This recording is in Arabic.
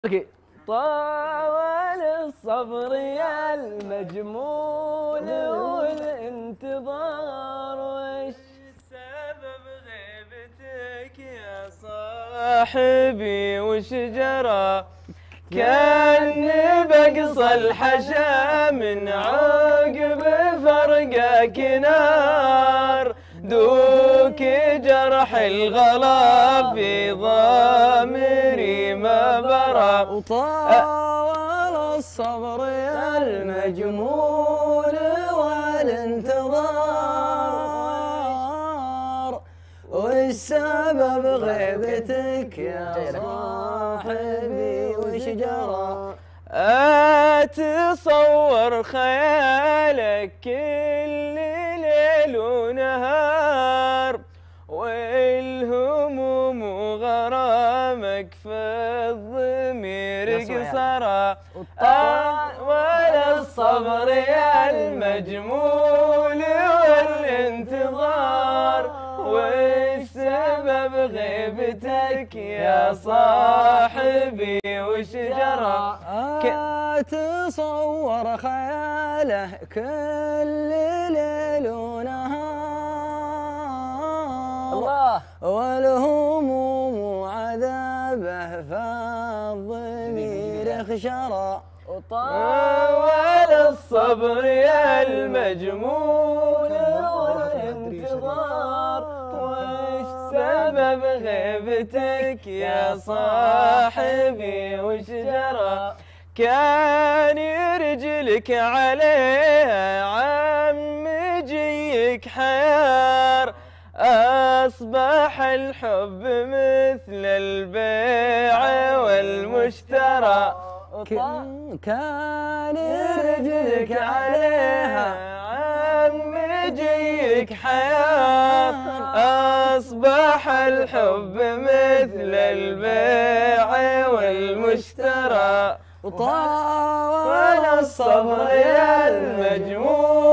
اوكي. طال الصبر يا المجمول والانتظار، وش سبب غيبتك يا صاحبي وش جرى؟ كأني بقصى الحشا من عقب فرقك نار، دوك جرح الغلا في ضامري ما برى. وطال الصبر يا المجمول والانتظار، والسبب غيبتك يا صاحبي وش جرى؟ أتصور خيالك كل ليل ونهار، والهموم وغرامك في الضمير قصرى. ولا الصبر يا المجمول والانتظار، والسبب غيبتك يا صاحبي وش جرى؟ أتصور خياله كل ليل ونهار، الله، والهموم وعذابه فالضمير خشرى. ولا الصبر يا المجمول والانتظار، وش سبب غيبتك يا صاحبي وش جرى؟ كان رجلك عليها عم جيك حيار، أصبح الحب مثل البيع والمشترى. كان رجلك عليها عم جيك حياة، أصبح الحب مثل البيع والمشترى. وطال الصبر يا المجمول